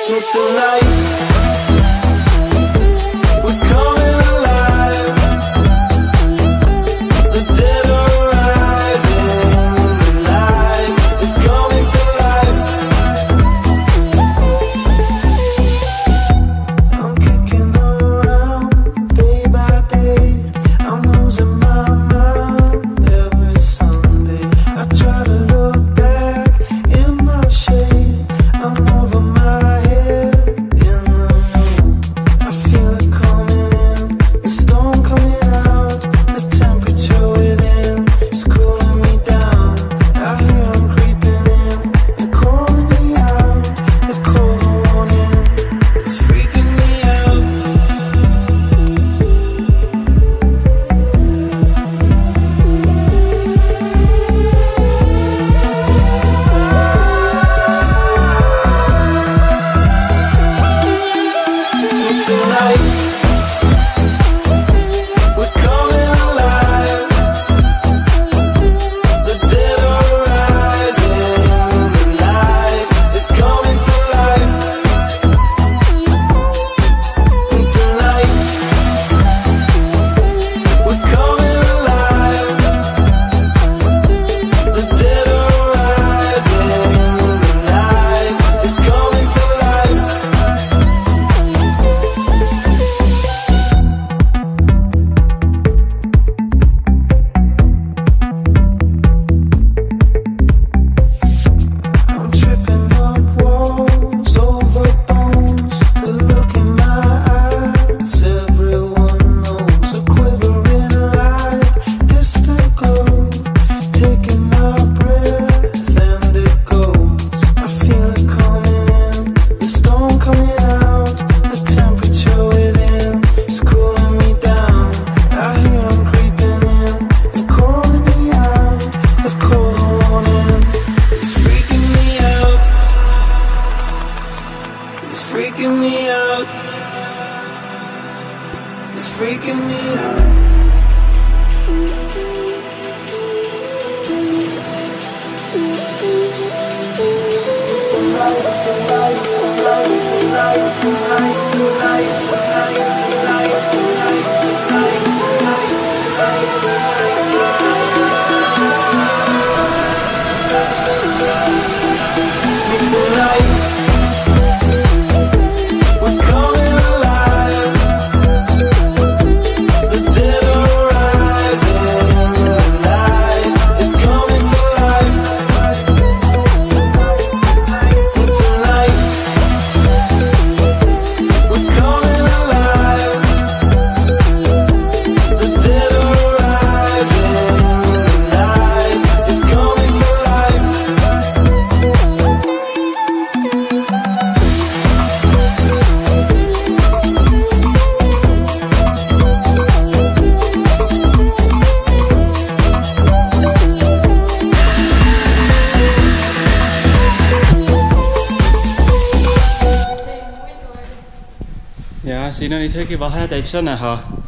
me tonight. We're coming alive. The dead are rising. The night is coming to life. I'm kicking around day by day. I'm losing my mind every Sunday. I try to look back in my shade. I'm over my head in the moon. I feel it coming in, the storm coming out. The temperature within is cooling me down. I hear them creeping in and calling me out. The cold warning is freaking me out. Tonight, we're coming alive. The dead are rising. The night is coming to life. Tonight, we're coming alive. The dead are rising. The night is coming to life. I'm tripping up walls over bones. The look in my eyes, everyone knows. A quivering light, distant glow, taking my breath and it goes. I feel it coming in, the storm coming out. The temperature within is cooling me down. I hear them creeping in and calling me out. The cold warning is freaking me out. It's freaking me out. It's freaking me out. Tonight, we're coming alive. The dead are rising. The night is coming to life. Tonight, we're coming alive. The dead are rising. The night is coming to life. Ja siin oli isegi vahetäitsa näha.